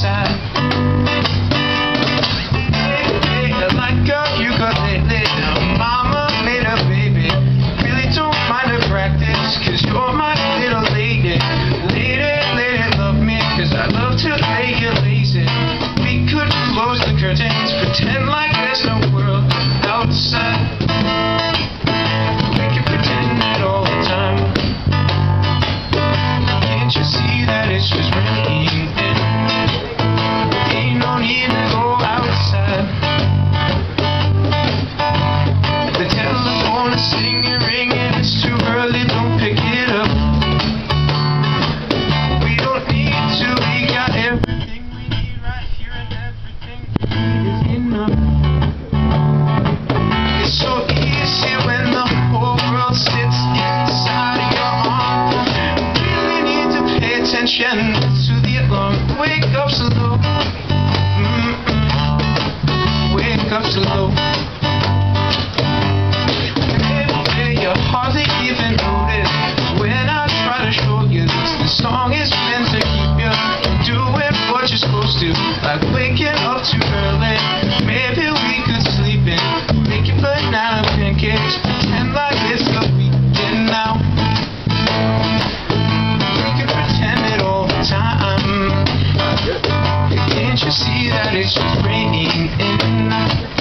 outside. Hey, like a ukulele, mama made a baby. Really don't mind the practice, cause you're my little lady. Lady, love me, cause I love to lay you lazy. We could close the curtains, pretend like there's no world outside. We can pretend it all the time. Can't you see that it's just raining? Ain't no need to go outside. The telephone is singing, ringing, it's too early, don't pick it up. We don't need to, we got everything we need right here, and everything is enough. It's so easy when the whole world sits inside of your arm. Really need to pay attention to the alarm. Wake up slow. Wake up slow. Maybe you hardly even notice when I try to show you this. The song is meant to keep you doing what you're supposed to, like waking up too early. Maybe we could sleep in, making banana pancakes, pretend like it's the weekend now. We can pretend it all the time. Can't you see that it's just raining in?